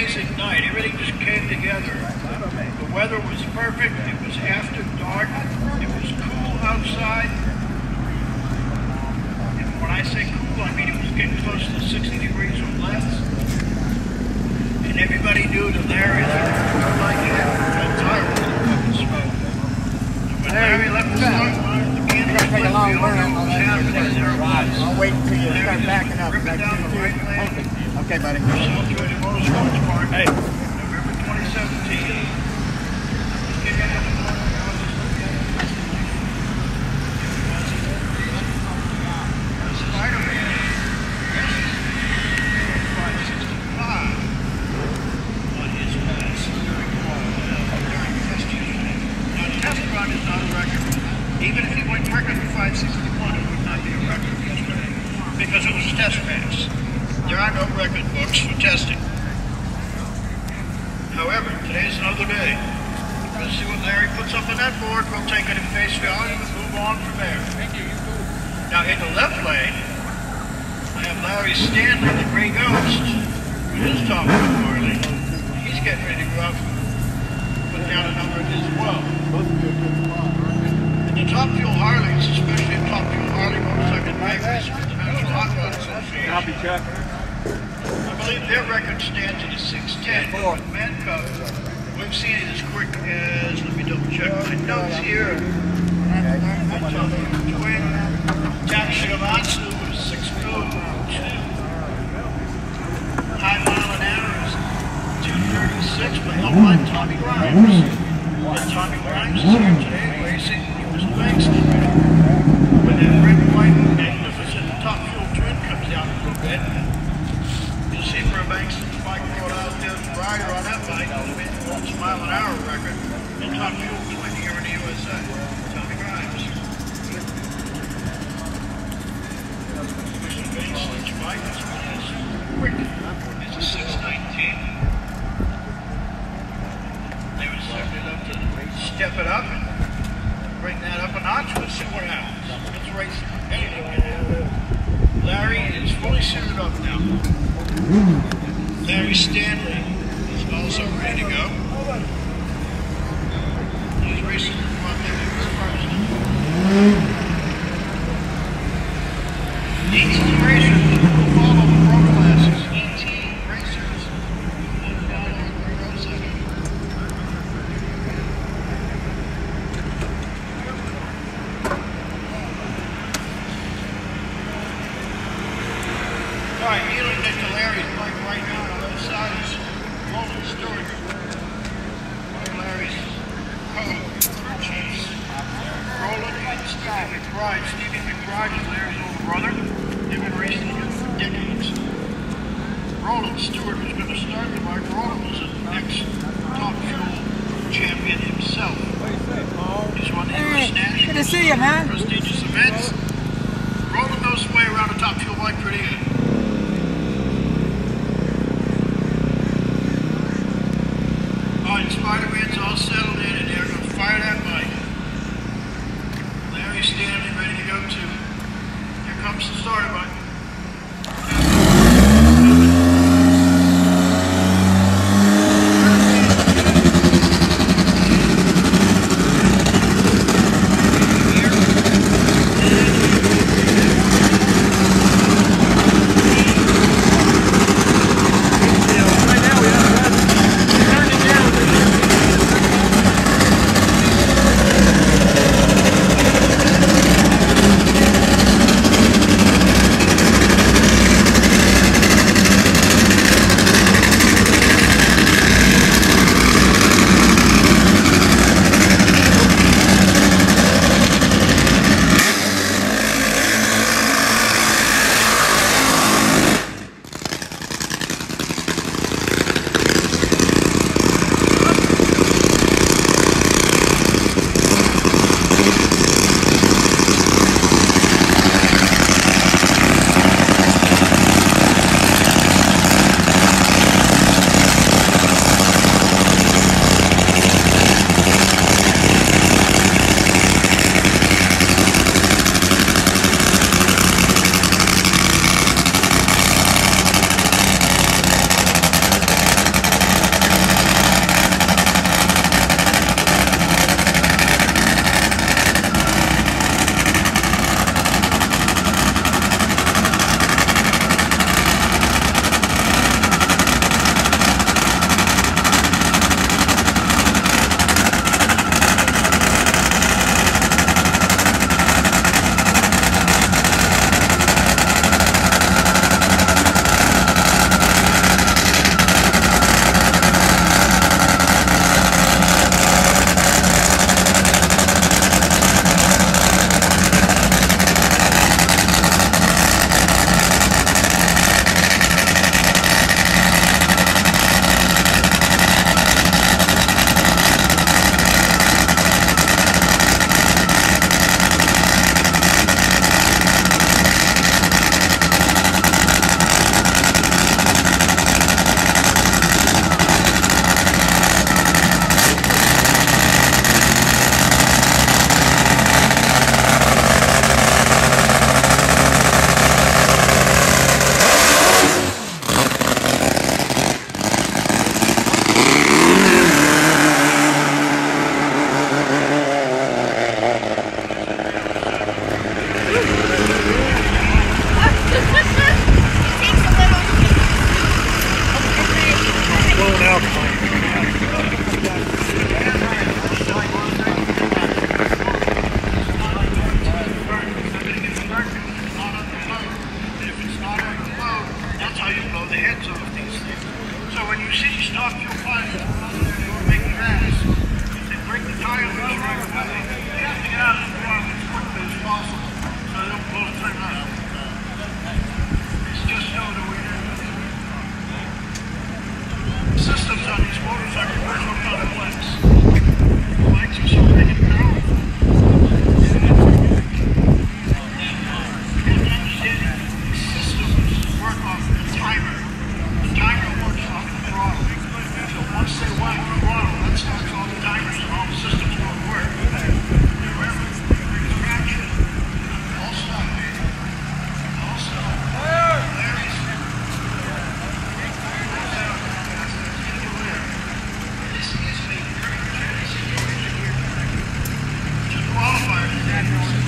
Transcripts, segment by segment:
amazing night. Everything just came together. The weather was perfect. It was after dark. It was cool outside. And when I say cool, I mean it was getting close to 60 degrees or less. And everybody knew that Larry was like that. I'm tired of the fucking smoke. And when Larry left the smoke line, the beginning of the long burn, I'll wait until you start backing up. Ripping down the right lane. Okay, buddy. Celebrated Motorsports Park, November 2017. Spider-Man, 565 on his pass during test yesterday. Now, test run is not a record. Even if he went record for 561, it would not be a record yesterday because it was a test pass. There are no record books for testing. However, today's another day. We'll see what Larry puts up on that board. We'll take it at face value and move on from there. Thank you. Now, in the left lane, I have Larry Stanley, the Gray Ghost, with his top fuel Harley. He's getting ready to go out and put down a number of his as well. And the top fuel Harleys, especially the top fuel Harley motorcycle makers, International Hot Rod Association. Copy, Chuck. I believe their record stands at a 610. With ManCup, we've seen it as quick as, let me double check my notes here. Twin Takshimatsu was 602. High mile an hour is 236, but helped by Tommy Grimes. And Tommy Grimes is here today racing. He was the banks already. When that red, white, magnificent top fuel twin comes down a little bit, you'll see Burbanks and Mike brought out the rider on that bike. It'll be the 1 mile an hour record. And top fuel twin here in the USA. Tommy Grimes. Mr. Banks, each bike is quick. It's a 619. They were setting it up to step it up and bring that up a notch. Let's see what happens. Let's race anything can happen. Larry is fully suited up now. Larry Stanley is also ready to go. He's racing the front there first. 18 racers will follow the pro classes. 18 racers will follow the pro second. Alright, kneeling next to Larry's bike right now on the other side is Roland Stewart. One of Larry's co-chiefs. Roland and Stevie McBride. Stevie McBride is Larry's older brother. They've been racing together for decades. Roland Stewart was going to start the bike. Roland was an ex-top fuel champion himself. He's won the U.S. National. Good to see you, man. Prestigious events. Roland knows his way around a top fuel bike pretty good. Alright, Spider-Man's all settled in and they're going to fire that bike. Larry Stanley ready to go too. Here comes the starter bike. stop your pilot or make tracks. If they break the tire loose right away, they have to get out of the throttle as quickly as possible so they don't blow the thing up. It's just no other way to do it. Systems on these motorcycles are so complex. The lights are so big and powerful. Once they wind the throttle, that starts all the timers and all the systems won't work. Remember, traction, all stop, baby. All stop. Larry's. This is a very tricky situation here. To qualify for that,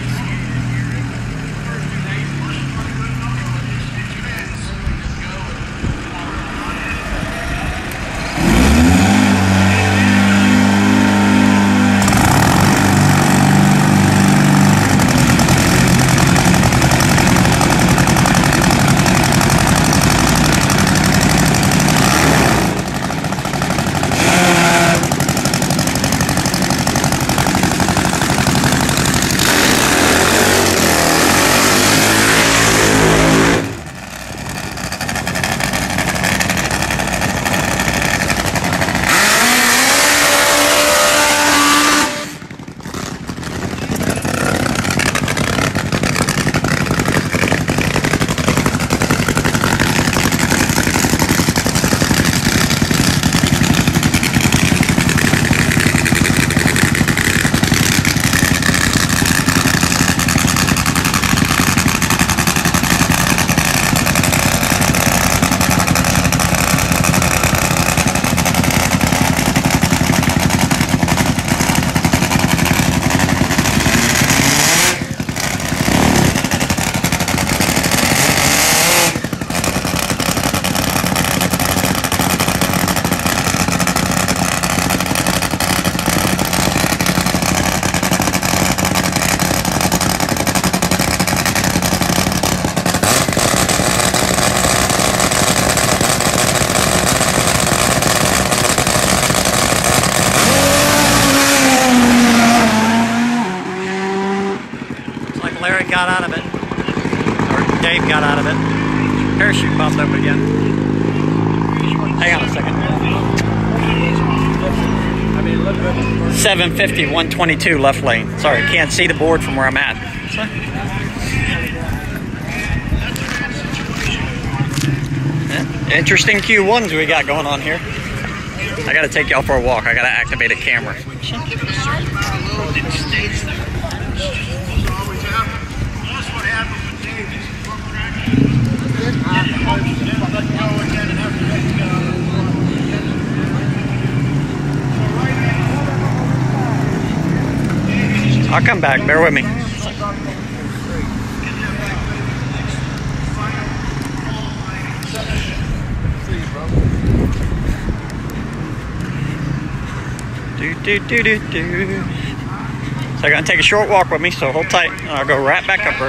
got out of it, or Dave got out of it. Parachute popped up again. Hang on a second. 750, 122 left lane. Sorry, can't see the board from where I'm at. Yeah, interesting Q1s we got going on here. I gotta take y'all for a walk. I gotta activate a camera. I'll come back, bear with me. So I'm gonna take a short walk with me, so hold tight, and I'll go right back up her.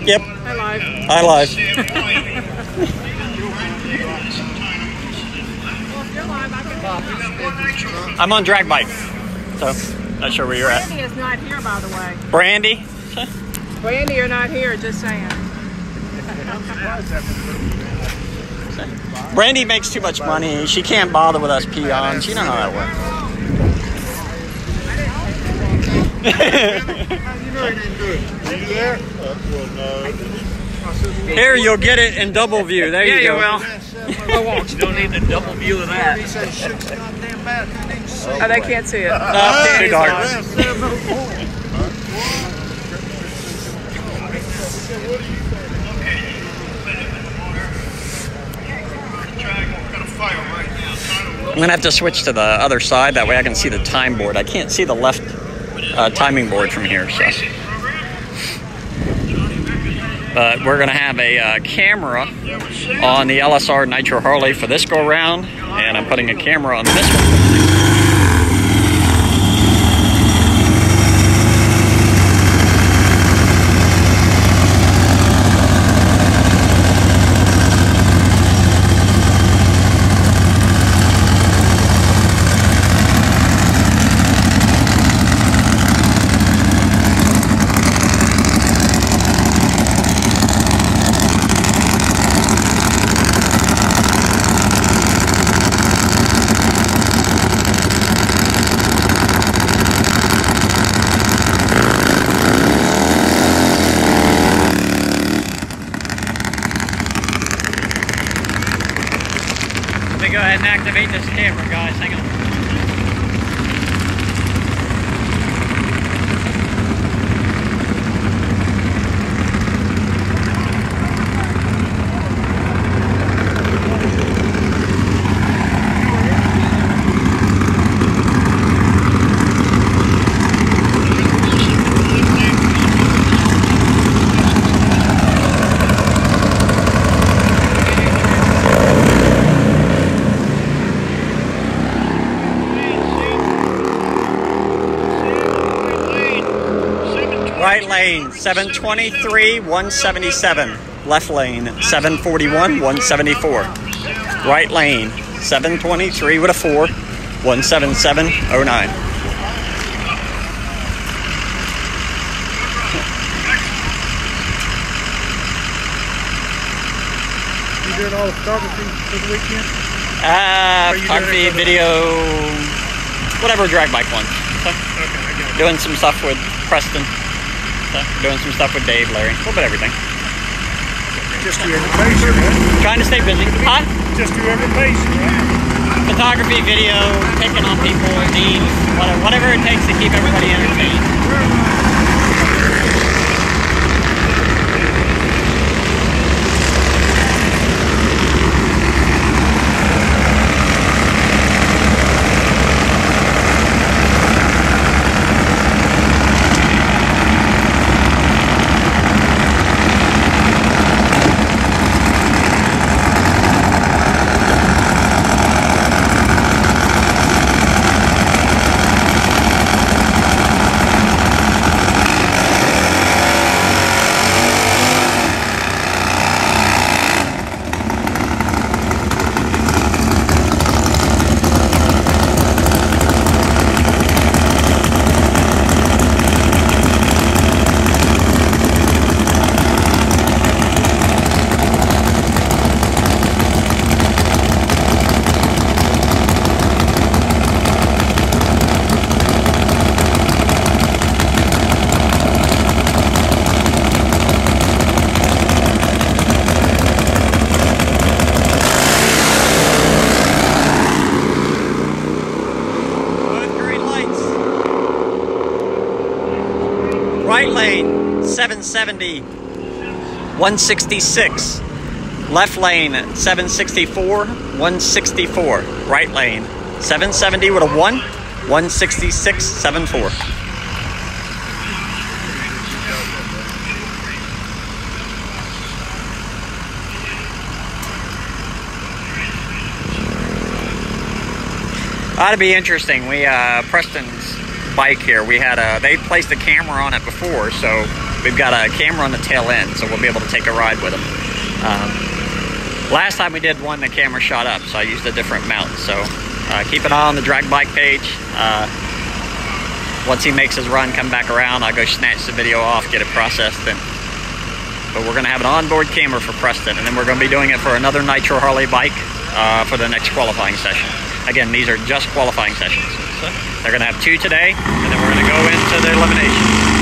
Yep. Hi, Live. Hi, Live. Well, if you're live, I can I'm on drag bike, so not sure where you're at. Brandy is not here, by the way. Brandy? Brandy, you're not here, just saying. Brandy makes too much money. She can't bother with us peons. You know how that works. Here, you'll get it in double view. There you go. I won't. You don't need the double view of that. Oh, they can't see it. No, too dark. I'm gonna have to switch to the other side. That way I can see the time board. I can't see the left timing board from here. So, but we're gonna have a camera on the LSR Nitro-Harley for this go round, and I'm putting a camera on this one. Let me go ahead and activate this camera, guys. Hang on. Right lane, 723, 177. Left lane, 741, 174. Right lane, 723 with a 4, 177.09. You doing all the photography for the weekend? Photography, video, whatever drag bike one. So, Okay, I got it. doing some stuff with Preston. Doing some stuff with Dave, Larry, a little bit of everything. Just whoever pays you, right? Trying to stay busy. Huh? Just whoever pays you, right? Photography, video, taking on people, needs, whatever it takes to keep everybody entertained. Right lane, 770, 166. Left lane, 764, 164. Right lane, 770 with a 1, 166.74. Ought to be interesting. We Preston's bike here. We had they placed a camera on it before, so we've got a camera on the tail end, so we'll be able to take a ride with them. Last time we did one, the camera shot up, so I used a different mount. So keep an eye on the drag bike page. Once he makes his run, come back around, I'll go snatch the video off, get it processed. But we're going to have an onboard camera for Preston, and then we're going to be doing it for another Nitro-Harley bike for the next qualifying session. Again, these are just qualifying sessions. So they're going to have 2 today, and then we're going to go into the elimination.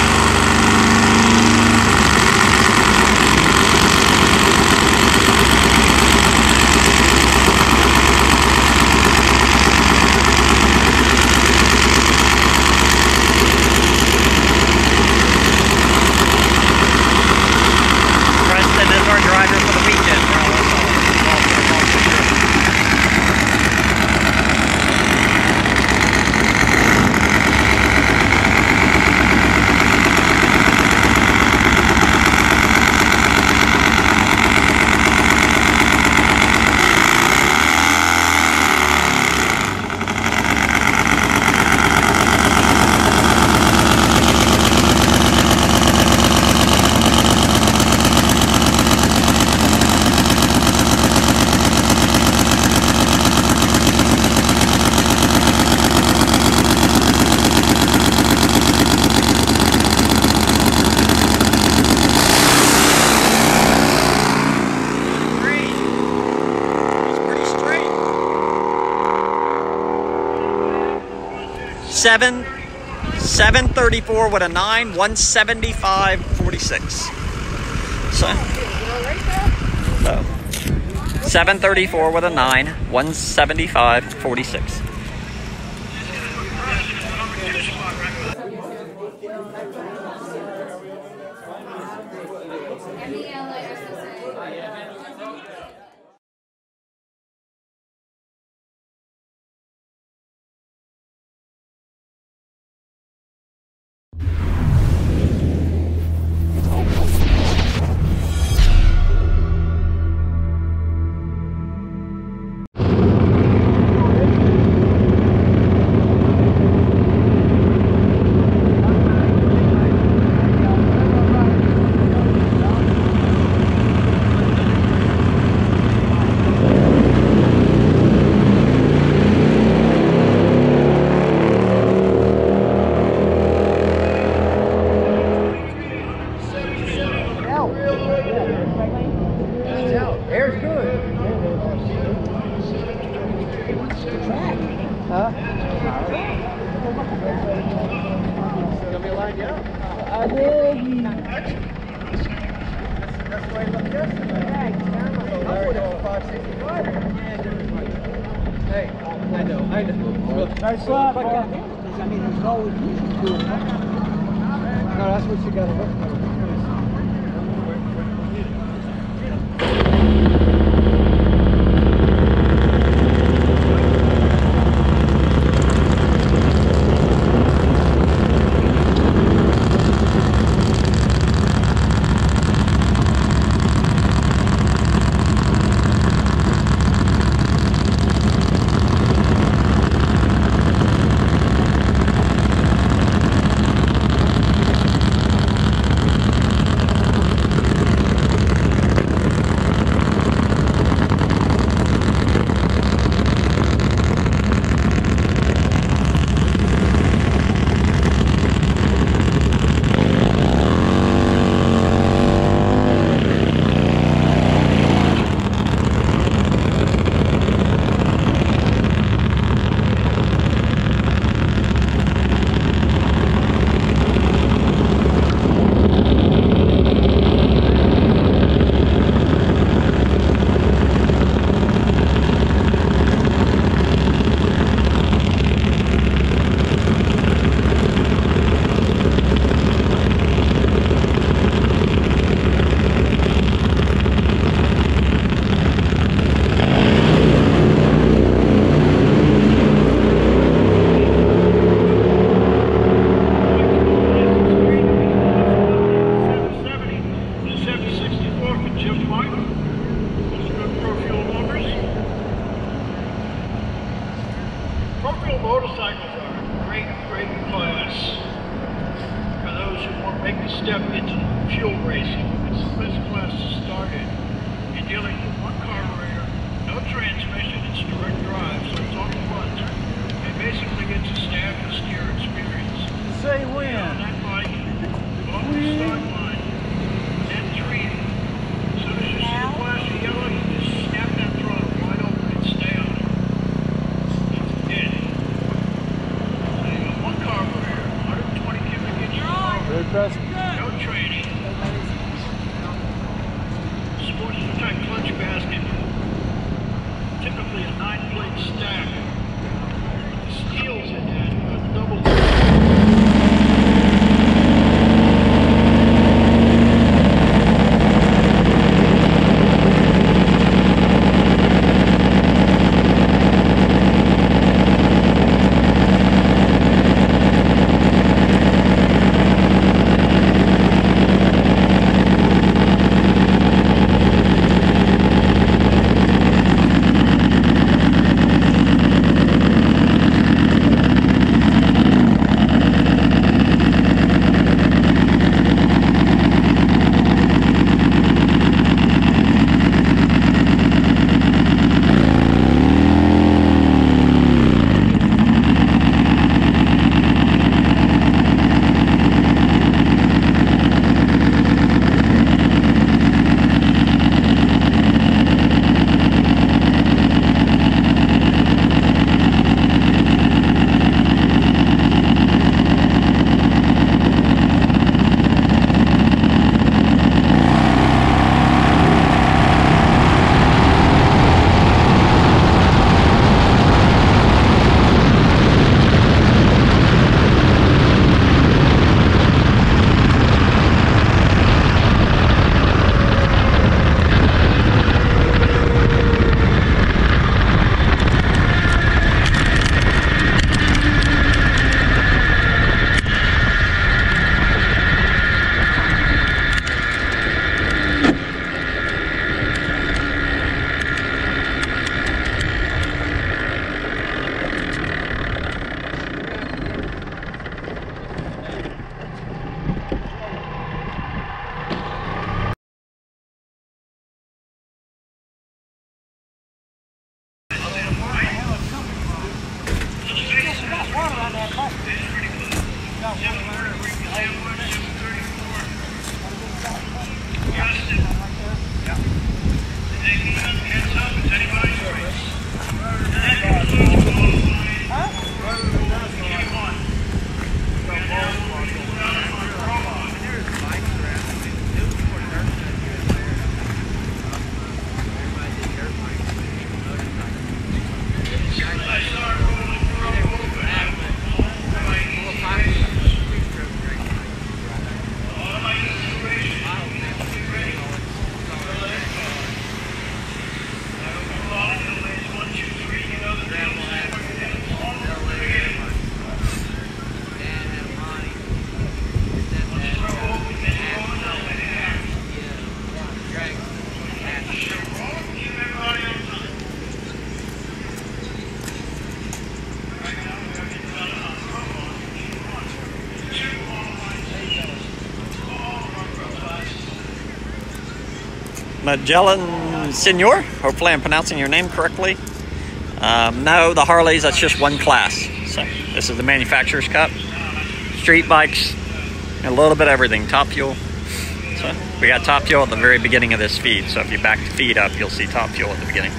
Seven 734 with a 9, 175.46. So 734 with a 9, 175.46. Nice slap. I mean, there's always no, that's what you got to look for. Magellan Senor. Hopefully I'm pronouncing your name correctly. No, the Harleys, that's just one class. So this is the Manufacturer's Cup. Street bikes, a little bit of everything. Top Fuel. So we got Top Fuel at the very beginning of this feed. So if you back the feed up, you'll see Top Fuel at the beginning.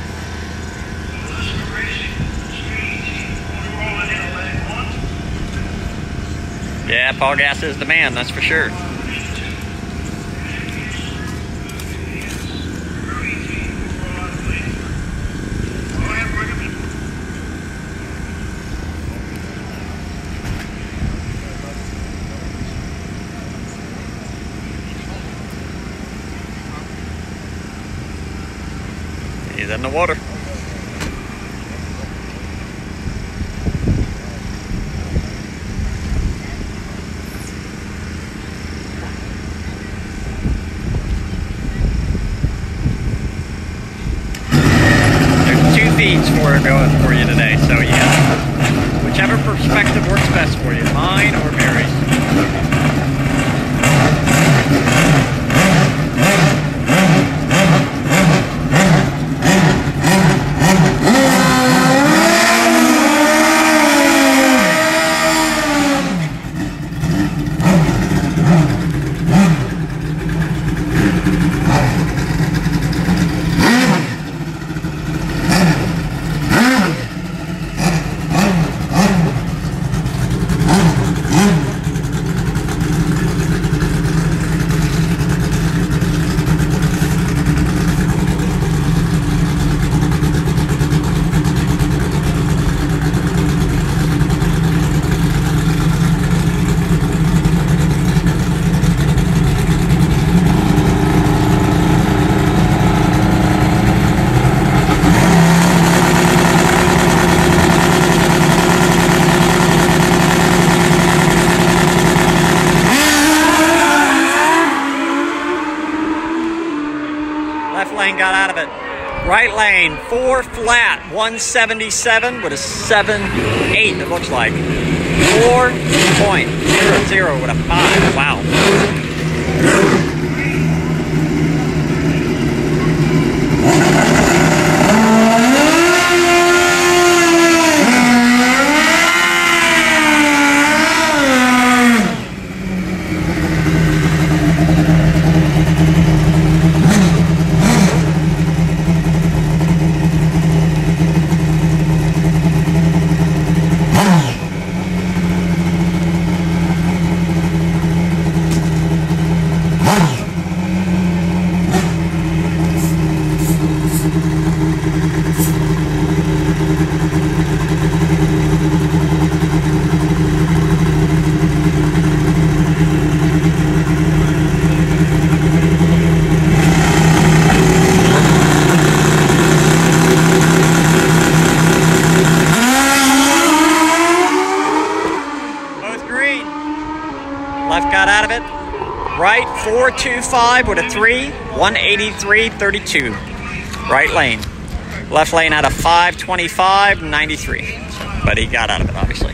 Yeah, Paul Gas is the man, that's for sure. He's in the water. For you today, so yeah, whichever perspective works best for you, mine or Mary's. Got out of it. Right lane, 4 flat, 177 with a 7.8 it looks like. 4.00 with a 5. Wow. Left got out of it. Right, 425 with a 3, 183.32. Right lane. Left lane had a 525.93. But he got out of it, obviously.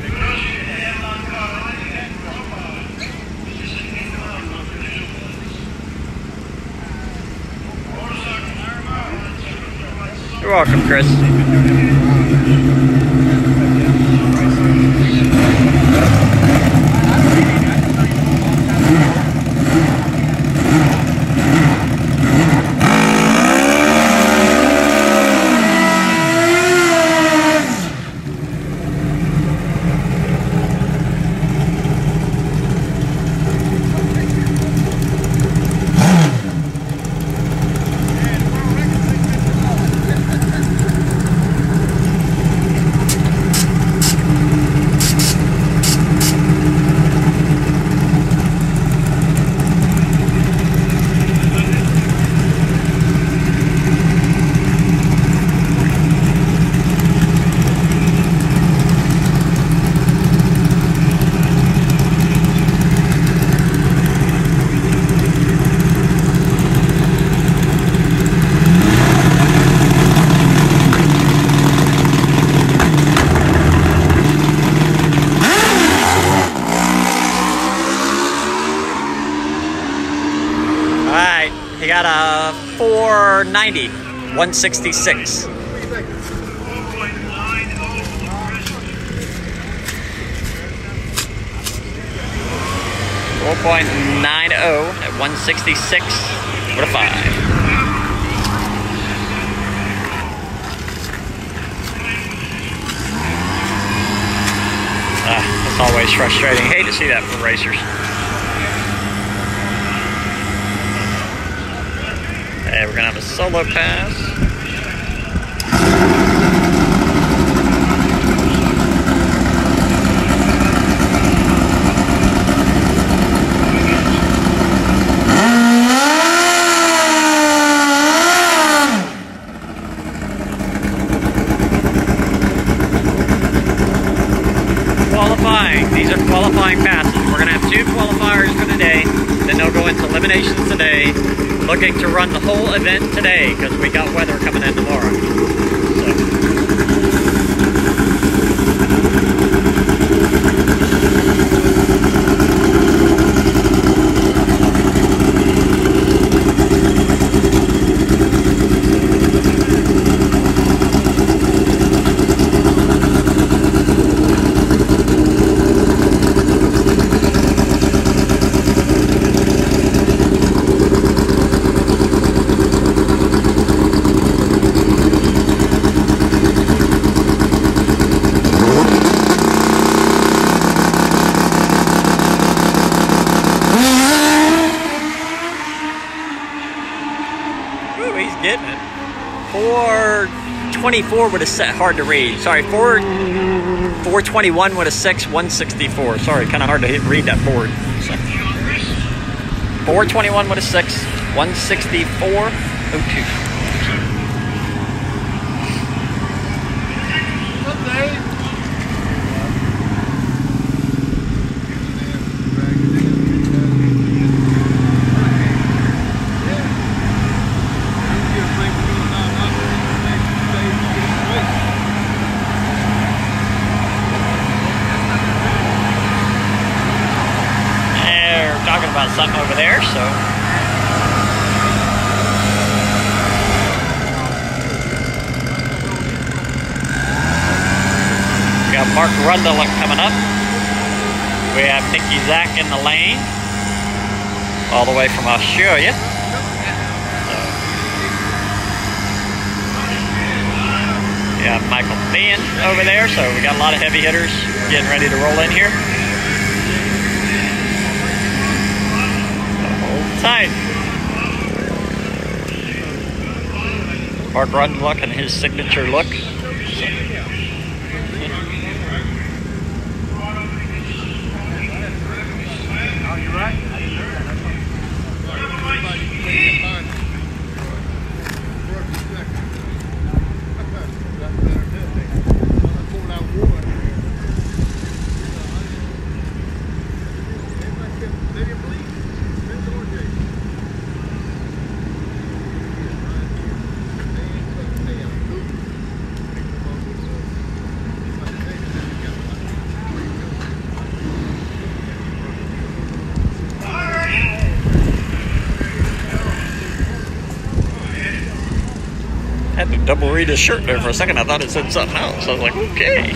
You're welcome, Chris. He got a 490, 166. 4.90 at 166 with a 5. That's always frustrating. Hate to see that for racers. Okay, we're gonna have a solo pass. These are qualifying passes. We're going to have 2 qualifiers for today. Then they'll go into eliminations today. Looking to run the whole event today because we got weather coming in tomorrow. Getting it. 424 with a set, hard to read. Sorry, 421 with a 6, 164. Sorry, kind of hard to read that board. So, 421 with a 6, 164.02. About something over there, so we got Mark Rundle coming up. We have Nicky Zach in the lane, all the way from Australia. So, we have Michael Bean over there, so we got a lot of heavy hitters getting ready to roll in here. Tight. Mark Rundluck and his signature look. Had to double read his shirt there for a second. I thought it said something else. I was like, okay.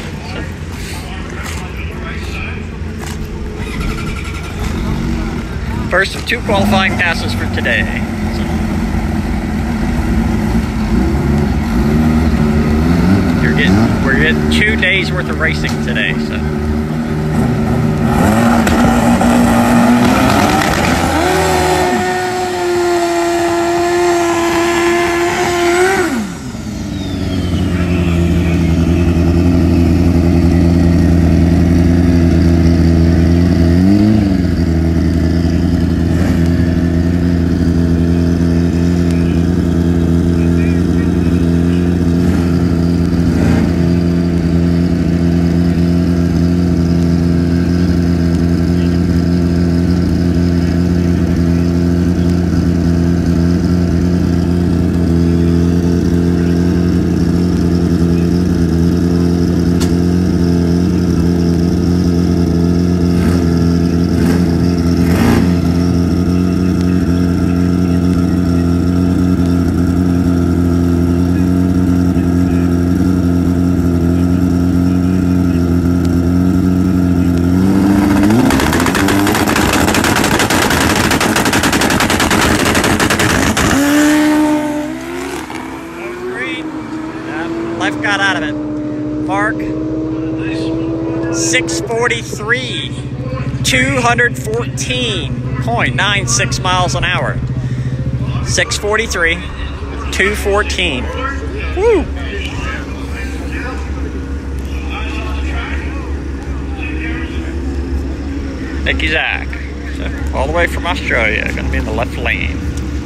First of 2 qualifying passes for today. We're getting 2 days worth of racing today. So. Life got out of it. Mark, 643, 214.96 miles an hour. 643, 214. Woo! Nicky Zach, so all the way from Australia, going to be in the left lane.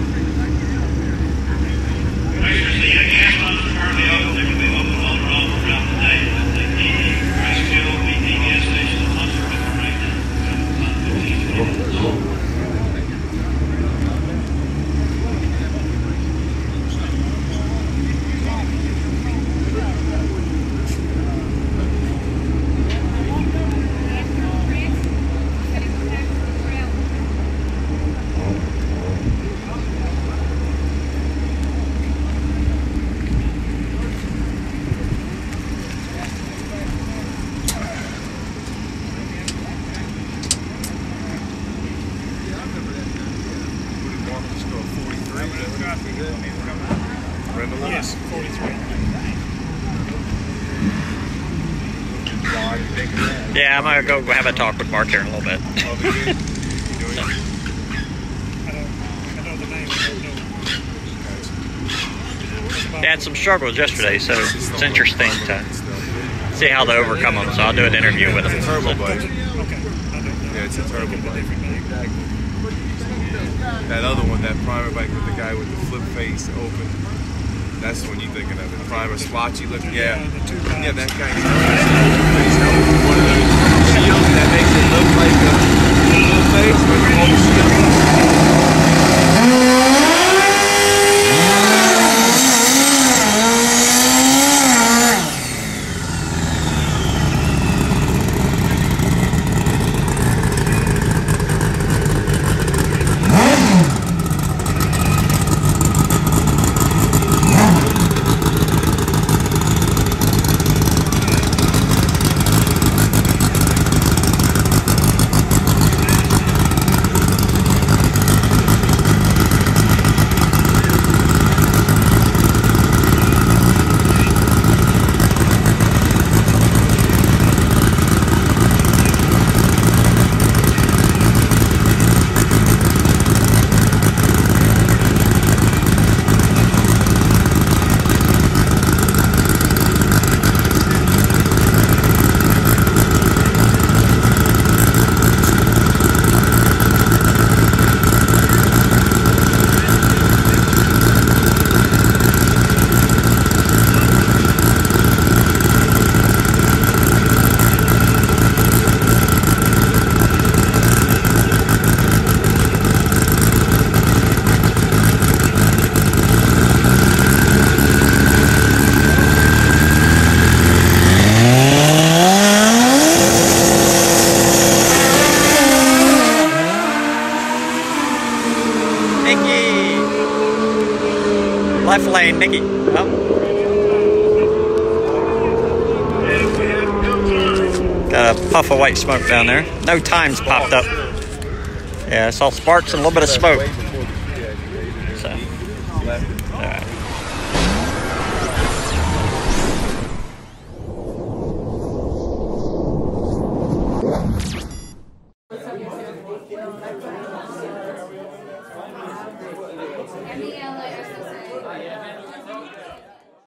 Yes, 43. Yeah, I'm gonna go have a talk with Mark here in a little bit. I know the name. He had some struggles yesterday, so it's interesting to see how they overcome them. So I'll do an interview with him. Okay. Yeah, it's a turbo bike. That other one, that primer bike with the guy with the flip face open, that's when you're thinking of it. Primer, splotchy looking. Yeah, yeah, that guy. One of those shields that makes it look like a little face with all the Left lane, Nicky. Oh. Got a puff of white smoke down there. No times popped up. Yeah, I saw sparks and a little bit of smoke. So, all right.